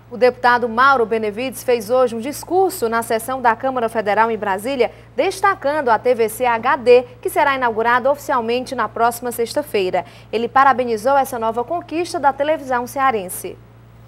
O deputado Mauro Benevides fez hoje um discurso na sessão da Câmara Federal em Brasília, destacando a TVC HD, que será inaugurada oficialmente na próxima sexta-feira. Ele parabenizou essa nova conquista da televisão cearense.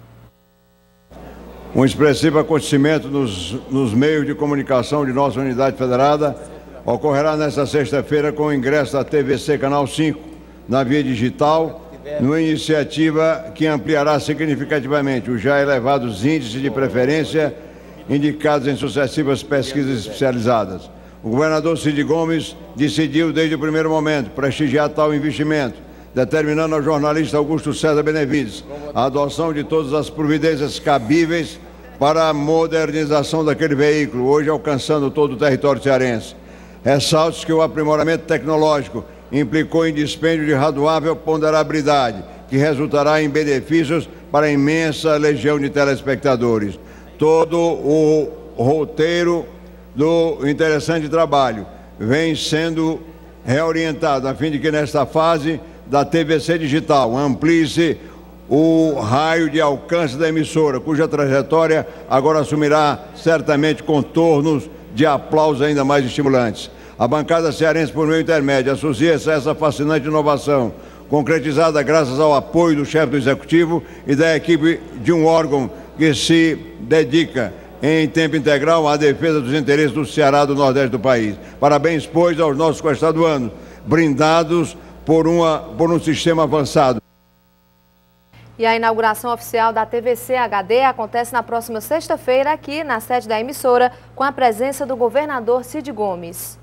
Um expressivo acontecimento nos meios de comunicação de nossa unidade federada ocorrerá nesta sexta-feira com o ingresso da TVC Canal 5 na via digital, numa iniciativa que ampliará significativamente os já elevados índices de preferência indicados em sucessivas pesquisas especializadas. O governador Cid Gomes decidiu desde o primeiro momento prestigiar tal investimento, determinando ao jornalista Augusto César Benevides a adoção de todas as providências cabíveis para a modernização daquele veículo, hoje alcançando todo o território cearense. Ressalto que o aprimoramento tecnológico implicou em dispêndio de razoável ponderabilidade, que resultará em benefícios para a imensa legião de telespectadores. Todo o roteiro do interessante trabalho vem sendo reorientado a fim de que nesta fase da TVC digital amplie-se o raio de alcance da emissora, cuja trajetória agora assumirá certamente contornos de aplausos ainda mais estimulantes. A bancada cearense, por meio intermédio, associa-se a essa fascinante inovação, concretizada graças ao apoio do chefe do Executivo e da equipe de um órgão que se dedica em tempo integral à defesa dos interesses do Ceará do Nordeste do país. Parabéns, pois, aos nossos coestaduanos, brindados por um sistema avançado. E a inauguração oficial da TVC HD acontece na próxima sexta-feira aqui na sede da emissora, com a presença do governador Cid Gomes.